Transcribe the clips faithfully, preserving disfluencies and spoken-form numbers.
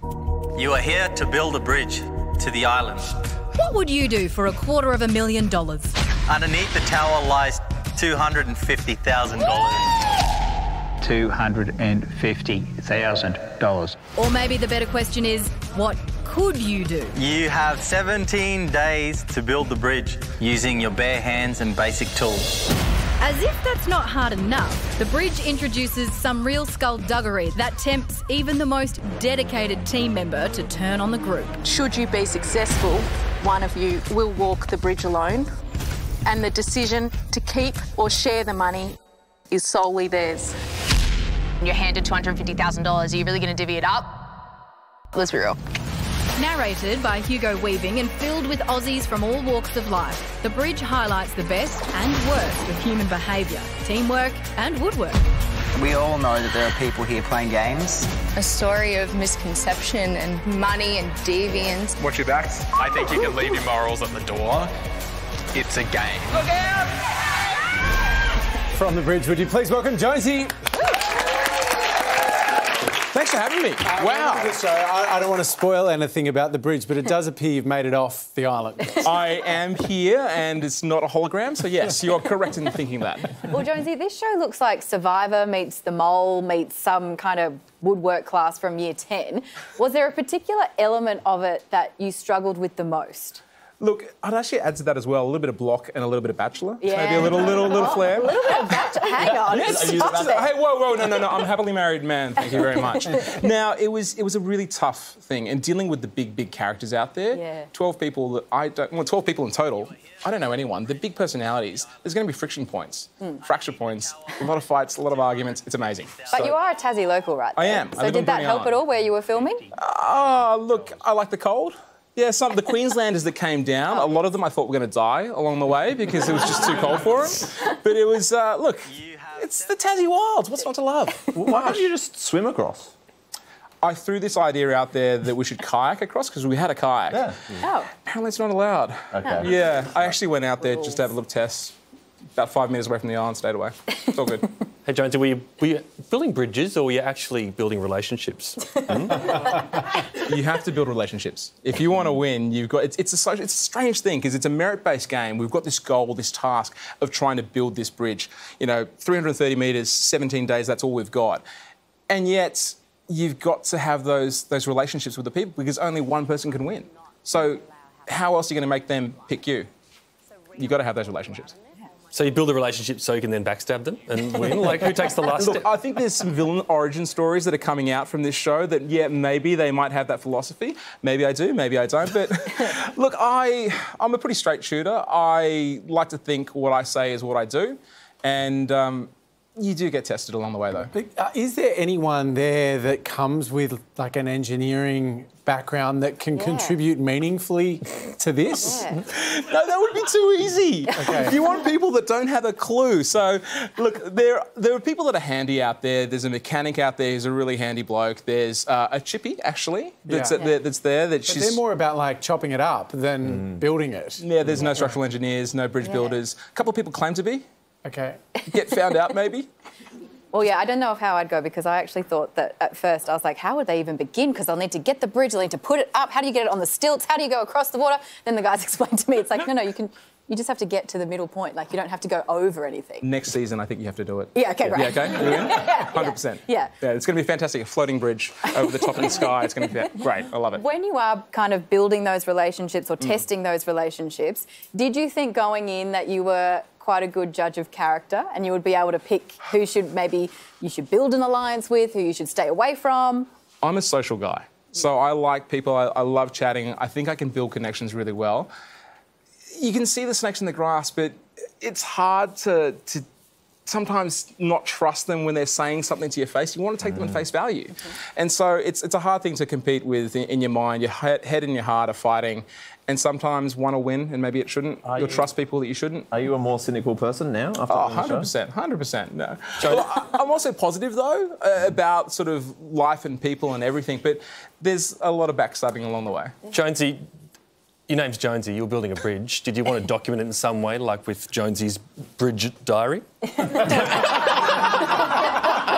You are here to build a bridge to the island. What would you do for a quarter of a million dollars? Underneath the tower lies two hundred fifty thousand dollars. two hundred fifty thousand dollars. Or maybe the better question is, what could you do? You have seventeen days to build the bridge using your bare hands and basic tools. As if that's not hard enough, the bridge introduces some real skullduggery that tempts even the most dedicated team member to turn on the group. Should you be successful, one of you will walk the bridge alone, and the decision to keep or share the money is solely theirs. You're handed two hundred fifty thousand dollars. Are you really going to divvy it up? Let's be real. Narrated by Hugo Weaving and filled with Aussies from all walks of life, The Bridge highlights the best and worst of human behaviour, teamwork and woodwork. We all know that there are people here playing games. A story of misconception and money and deviance. Watch your backs. I think you can leave your morals at the door. It's a game. Look out! From The Bridge, would you please welcome Jonesy? Thanks for having me. Uh, wow. So I, I don't want to spoil anything about the bridge, but it does appear you've made it off the island. I am here, and it's not a hologram, so yes, you're correct in thinking that. Well, Jonesy, this show looks like Survivor meets The Mole meets some kind of woodwork class from year ten. Was there a particular element of it that you struggled with the most? Look, I'd actually add to that as well a little bit of Block and a little bit of Bachelor. Yeah. Maybe a little, little, little Oh, flair. A little bit of Bachelor. Hang on. Yes. Hey, whoa, whoa, no, no, no. I'm a happily married man. Thank you very much. Now, it was it was a really tough thing, and dealing with the big, big characters out there. Yeah. Twelve people that I don't. Well, twelve people in total. I don't know anyone. The big personalities. There's going to be friction points, mm. fracture points, a lot of fights, a lot of arguments. It's amazing. But so, you are a Tassie local, right? I am. So I live did that Bruny help Island. at all where you were filming? Ah, uh, look, I like the cold. Yeah, some the Queenslanders that came down, a lot of them I thought were going to die along the way because it was just too cold for them. But it was, uh, look, it's the Tassie Wilds. What's not to love? Why don't you just swim across? I threw this idea out there that we should kayak across because we had a kayak. Yeah. Oh. Apparently it's not allowed. Okay. Yeah, I actually went out there just to have a little test. About five metres away from the island, stayed away. It's all good. Hey, Jonesy, were you, were you building bridges or were you actually building relationships? Hmm? You have to build relationships. If you want to win, you've got... It's, it's, a, social, it's a strange thing because it's a merit-based game. We've got this goal, this task of trying to build this bridge. You know, three hundred thirty metres, seventeen days, that's all we've got. And yet, you've got to have those, those relationships with the people because only one person can win. So how else are you going to make them pick you? You've got to have those relationships. So you build a relationship so you can then backstab them and win? Like, who takes the last Look, step? I think there's some villain origin stories that are coming out from this show that, yeah, maybe they might have that philosophy. Maybe I do, maybe I don't. But, look, I, I'm a pretty straight shooter. I like to think what I say is what I do. And um, you do get tested along the way, though. But, uh, is there anyone there that comes with, like, an engineering background that can yeah. contribute meaningfully to this? Yeah. No, that would be too easy. Okay. You want people that don't have a clue. So, look, there, there are people that are handy out there. There's a mechanic out there who's a really handy bloke. There's uh, a chippy, actually, that's, yeah. uh, there, that's there. That but she's... they're more about, like, chopping it up than mm. building it. Yeah, there's no structural engineers, no bridge yeah. builders. A couple of people claim to be. OK. Get found out, maybe. Well, yeah, I don't know how I'd go because I actually thought that at first I was like, how would they even begin? Because they'll need to get the bridge, they'll need to put it up. How do you get it on the stilts? How do you go across the water? Then the guys explained to me, it's like, no, no, you can, you just have to get to the middle point. Like, you don't have to go over anything. Next season, I think you have to do it. Yeah, OK, right. Yeah, OK? You in? one hundred percent. Yeah. Yeah, it's going to be fantastic. A floating bridge over the top of the sky. It's going to be great. I love it. When you are kind of building those relationships or testing mm. those relationships, did you think going in that you were quite a good judge of character and you would be able to pick who should maybe you should build an alliance with, who you should stay away from? I'm a social guy. So I like people, I, I love chatting. I think I can build connections really well. You can see the snakes in the grass, but it's hard to, to sometimes not trust them when they're saying something to your face. You want to take mm. them at face value. Mm-hmm. And so it's, it's a hard thing to compete with in, in your mind. Your head, head and your heart are fighting. And sometimes one will win and maybe it shouldn't. Are You'll you, trust people that you shouldn't. Are you a more cynical person now? After oh, one hundred percent, one hundred percent, no. Well, I, I'm also positive, though, uh, about sort of life and people and everything, but there's a lot of backstabbing along the way. Jonesy, your name's Jonesy, you're building a bridge. Did you want to document it in some way, like with Jonesy's bridge diary?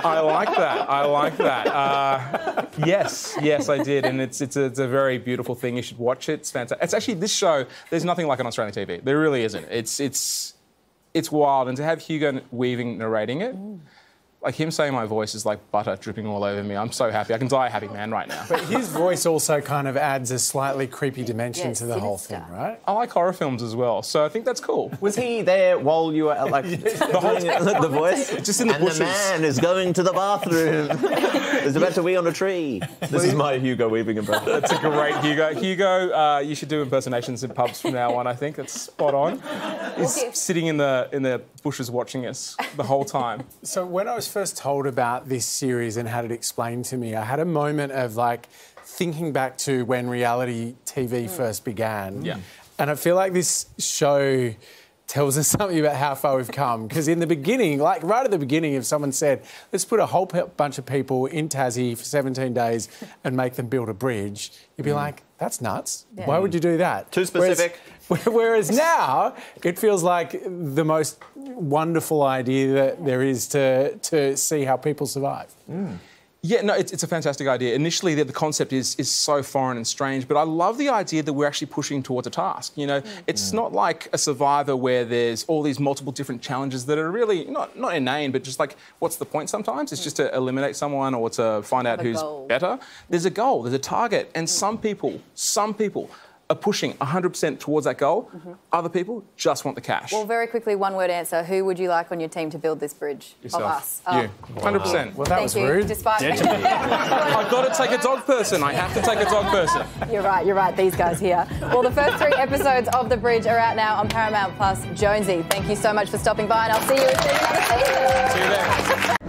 I like that. I like that. Uh, yes, yes, I did, and it's it's a, it's a very beautiful thing. You should watch it. It's fantastic. It's actually this show. There's nothing like it on Australian T V. There really isn't. It's it's it's wild, and to have Hugo Weaving narrating it. Mm. Like him saying my voice is like butter dripping all over me. I'm so happy. I can die a happy man right now. But his voice also kind of adds a slightly creepy dimension Yeah, to the whole sinister. thing, right? I like horror films as well, so I think that's cool. Was he there while you were like the, whole the voice? Just in the and bushes. the man is going to the bathroom. He's about to wee on a tree. This is my Hugo Weaving impression. That's a great Hugo. Hugo, uh, you should do impersonations in pubs from now on. I think that's spot on. He's Okay. sitting in the in the bushes watching us the whole time. So when I was first told about this series and had it explained to me, I had a moment of like thinking back to when reality T V first began. Yeah. And I feel like this show tells us something about how far we've come. Because in the beginning, like right at the beginning, if someone said, let's put a whole pe- bunch of people in Tassie for seventeen days and make them build a bridge, you'd be mm. like, that's nuts. Yeah. Why would you do that? Too specific. Whereas, whereas now, it feels like the most wonderful idea that there is to, to see how people survive. Mm. Yeah, no, it's, it's a fantastic idea. Initially, the, the concept is is so foreign and strange, but I love the idea that we're actually pushing towards a task. You know, mm. it's mm. not like a Survivor where there's all these multiple different challenges that are really not not inane, but just like, what's the point sometimes? It's mm. just to eliminate someone or to find out who's goal. better. There's a goal, there's a target, and mm. some people, some people are pushing one hundred percent towards that goal. Mm-hmm. Other people just want the cash. Well, very quickly, one word answer. Who would you like on your team to build this bridge? Yourself. Of us? You. one hundred percent. Well, that Thank was you. rude. Despite I've got to take a dog person. I have to take a dog person. You're right, you're right, these guys here. Well, the first three episodes of The Bridge are out now on Paramount Plus. Jonesy, thank you so much for stopping by, and I'll see you in another season. See you there.